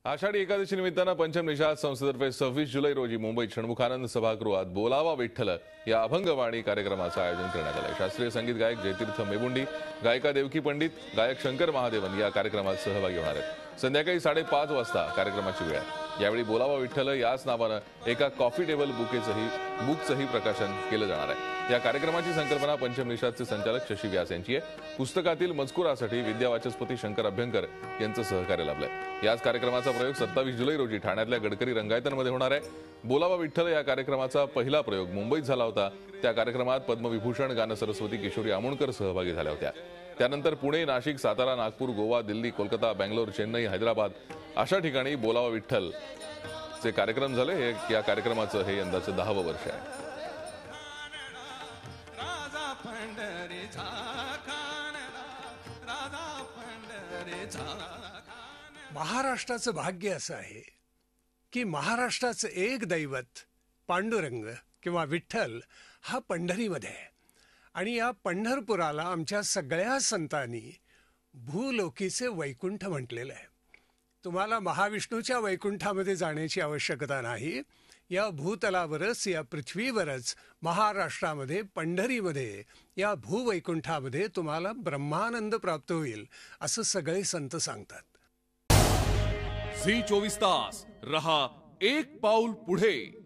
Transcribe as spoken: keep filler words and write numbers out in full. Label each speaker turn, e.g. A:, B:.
A: आषाढी एकादशी निमित्तानं पंचम निषाद संस्थेतर्फे सव्वीस जुलै रोजी मुंबईत षण्मुखानंद सभागृहात बोलावा विठ्ठल या अभंगवाणी कार्यक्रमाचं आयोजन करण्यात आलं. शास्त्रीय संगीत गायक जयतीर्थ मेबुंडी, गायिका देवकी पंडित, गायक शंकर महादेवन या कार्यक्रमात सहभागी होणार आहेत. संध्याकाळी साडेपाच वाजता कार्यक्रमाची वेळ आहे. यावेळी बोलावा विठ्ठल याच नावानं एका कॉफी टेबल बुकेचंही बुकचंही प्रकाशन केलं जाणार आहे. या कार्यक्रमाची संकल्पना पंचम निषादचे संचालक शशी व्यास यांची आहे. पुस्तकातील मजकुरासाठी विद्यावाचस्पती शंकर अभ्यंकर यांचं सहकार्य लाभलंय. याच कार्यक्रमाचा प्रयोग सत्तावीस जुलै रोजी ठाण्यातल्या गडकरी रंगायतनमध्ये होणार आहे. बोलावा विठ्ठल या कार्यक्रमाचा पहिला प्रयोग मुंबईत झाला होता. त्या कार्यक्रमात पद्मविभूषण गानसरस्वती किशोरी आमोणकर सहभागी झाल्या होत्या. त्यानंतर पुणे, नाशिक, सातारा, नागपूर, गोवा, दिल्ली, कोलकाता, बेंगलोर, चेन्नई, हैदराबाद अशा ठिकाणी बोलावा विठ्ठल चे कार्यक्रम झाले. हे या कार्यक्रमाचं हे यंदाचं दहावं वर्ष आहे.
B: महाराष्ट्राचं भाग्य असं आहे की महाराष्ट्राचं एक दैवत पांडुरंग किंवा विठ्ठल हा पंढरीमध्ये आहे. आणि या पंढरपुराला आमच्या सगळ्या संतांनी भूलोकीचे वैकुंठ म्हटलेलं आहे. तुम्हाला महाविष्णूच्या वैकुंठामध्ये जाण्याची आवश्यकता नाही. या भूतलावरच, या पृथ्वीवरच, महाराष्ट्रामध्ये पंढरीमध्ये या भूवैकुंठामध्ये तुम्हाला ब्रह्मानंद प्राप्त होईल असं सगळे संत सांगतात.
C: झी चोवीस तास रहा एक पाऊल पुढे.